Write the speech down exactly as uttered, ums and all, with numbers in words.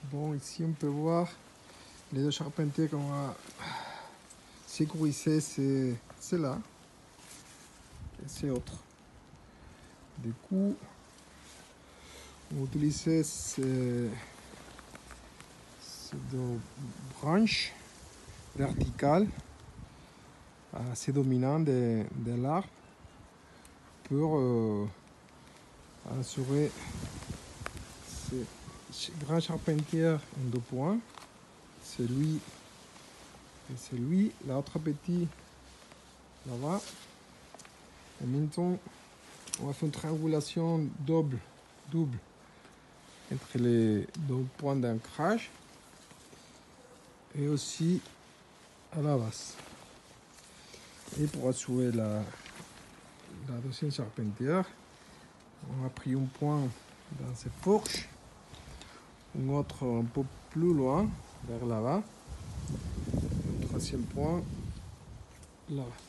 Bon, ici on peut voir les deux charpentiers qu'on va sécuriser, c'est là et c'est autre. Du coup, on va utiliser ces, ces deux branches verticales assez dominantes de, de l'arbre pour euh, assurer ces grands charpentiers en deux points. C'est lui et c'est lui, l'autre petit là-bas. Et maintenant, on va faire une triangulation double, double entre les deux points d'ancrage et aussi à la base. Et pour assurer la, la deuxième charpentière, on a pris un point dans cette fourche, un autre un peu plus loin, vers là-bas, le troisième point là-bas.